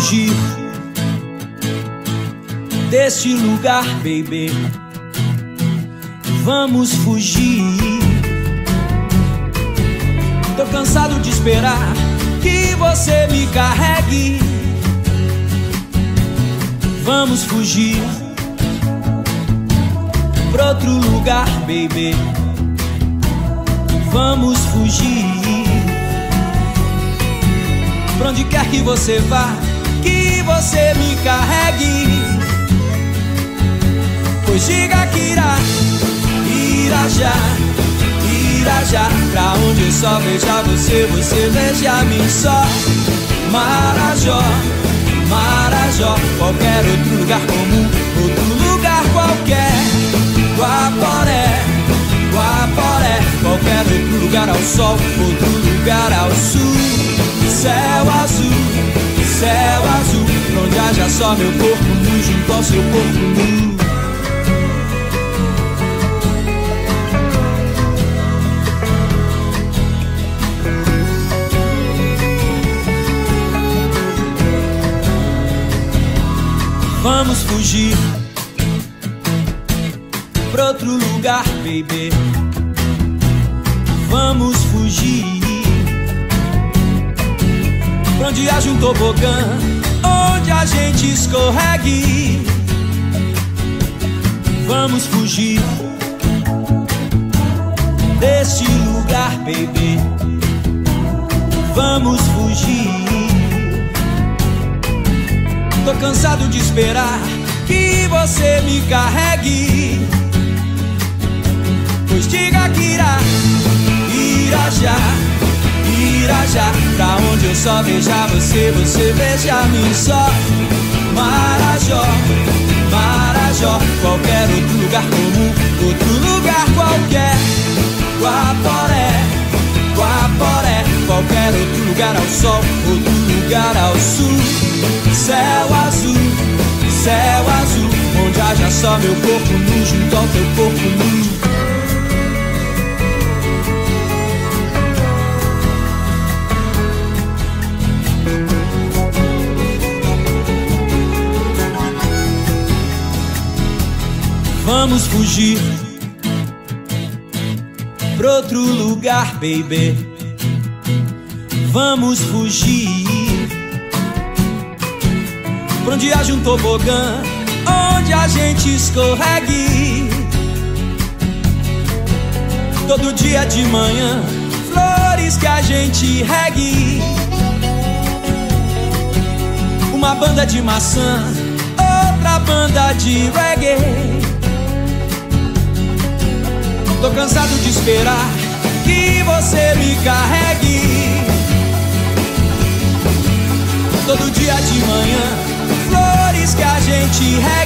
fugir deste lugar, baby. Vamos fugir. Tô cansado de esperar que você me carregue. Vamos fugir pra outro lugar, baby. Vamos fugir. Pra onde quer que você vá, que você me carregue. Pois diga que irá já pra onde eu só veja você, você veja-me só. Marajó, Marajó, qualquer outro lugar comum, outro lugar qualquer. Guaporé, Guaporé, qualquer outro lugar ao sol, outro lugar ao sul. Céu azul, onde haja só meu corpo nu junto ao seu corpo nu. Vamos fugir pra outro lugar, baby. Vamos fugir pra onde haja um tobogã, onde a gente escorregue. Vamos fugir deste lugar, baby. Vamos fugir. Tô cansado de esperar que você me carregue. Pois diga que irá já pra onde eu só veja você, você veja-me só. Marajó, Marajó, qualquer outro lugar comum, outro lugar qualquer. Guaporé, Guaporé, qualquer outro lugar ao sol, outro lugar ao sul. Céu azul, onde haja só meu corpo nu junto ao teu corpo nu. Vamos fugir pra outro lugar, baby. Vamos fugir pra onde haja um tobogã, onde a gente escorregue. Todo dia de manhã, flores que a gente regue. Uma banda de maçã, outra banda de reggae. Tô cansado de esperar que você me carregue. Todo dia de manhã, flores que a gente rega.